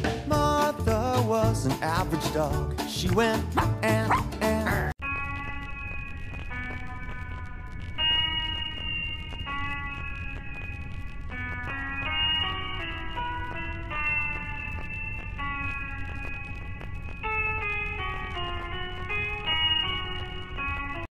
Martha was an average dog. She went and